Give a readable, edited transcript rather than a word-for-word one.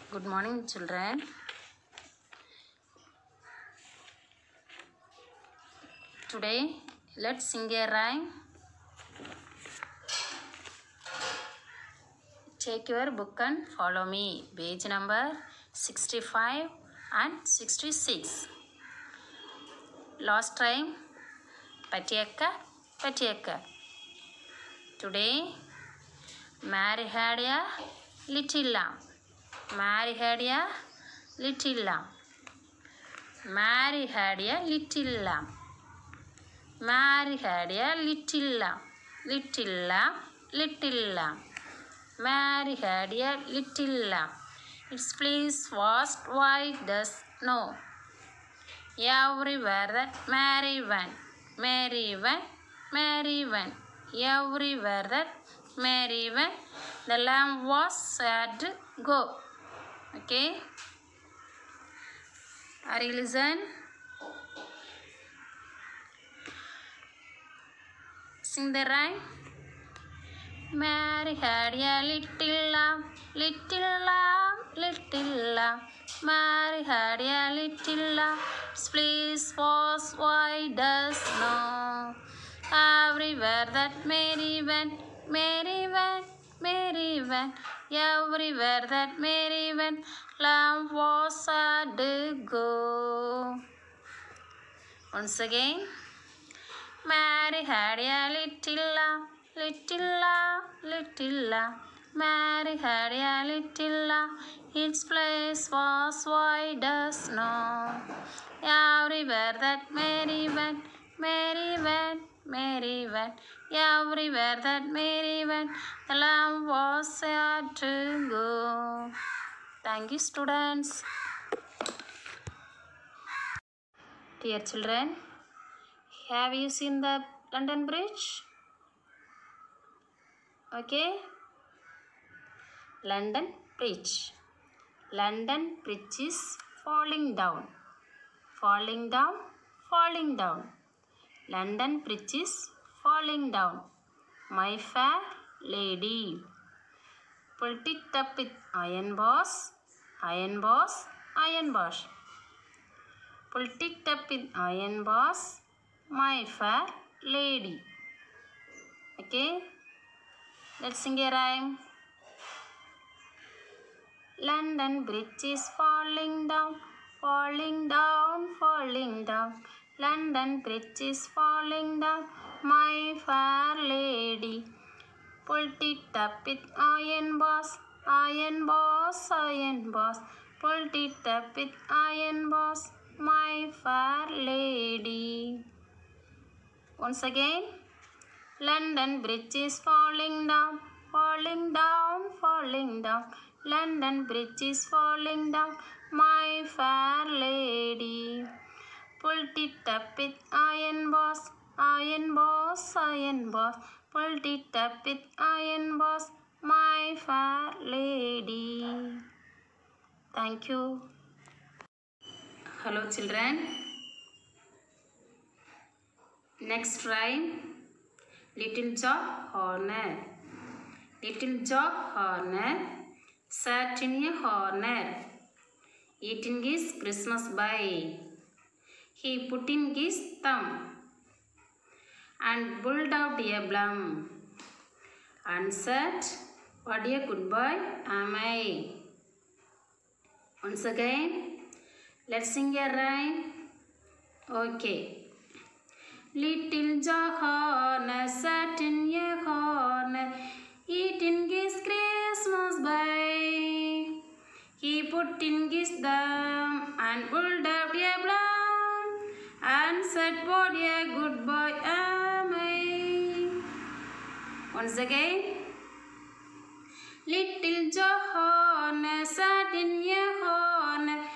Good morning, children. Today, let's sing a rhyme. Take your book and follow me. Page number 65 and 66. Last rhyme. Patiekka, patiekka. Today, Mary had a little lamb. Mary had a little lamb. Mary had a little lamb. Mary had a little lamb. Little lamb, little lamb. Mary had a little lamb. Its fleece was white as snow. Everywhere that Mary went, Mary went, Mary went. Everywhere that Mary went, the lamb was sad to go. Okay? Are you listen? Sing the rhyme. Mary had a little lamb, little lamb, little lamb. Mary had a little lamb, its fleece was white as snow. Everywhere that Mary went, Mary went, Mary went. Everywhere that Mary went, lamb was sad to go. Once again. Mary had a little lamb, little lamb, little lamb. Mary had a little lamb, its fleece was white as snow. Everywhere that Mary went, Mary went, Mary went. Everywhere that Mary went, the lamb was sad to go. Thank you, students. Dear children, have you seen the London Bridge? Okay. London Bridge. London Bridge is falling down. Falling down, falling down. London Bridge is falling down. My fair lady. Pulled it up with iron bars, iron bars, iron bars. Pulled it up with iron bars, my fair lady. Okay, let's sing a rhyme. London Bridge is falling down, falling down, falling down. London Bridge is falling down, my fair lady. Pulled it up with iron bars, iron bars, iron bars. Pulled it up with iron bars, my fair lady. Once again. London Bridge is falling down, falling down, falling down. London Bridge is falling down, my fair lady. Pulled it up with iron bars, iron bars, iron bars. Pulled it up with iron bars, my fair lady. Thank you. Hello children. Next rhyme. Little Joe Horner. Little Joe Horner sat in a corner, eating his Christmas pie. He put in his thumb and pulled out a plum and said, "What a good boy am I." Once again, let's sing a rhyme. Okay. Little Joe Horner sat in a corner, eating his Christmas pie. He put in his thumb and pulled out a plum and said, "What a good boy am I." Once again. Little Joe Horner sat in a corner,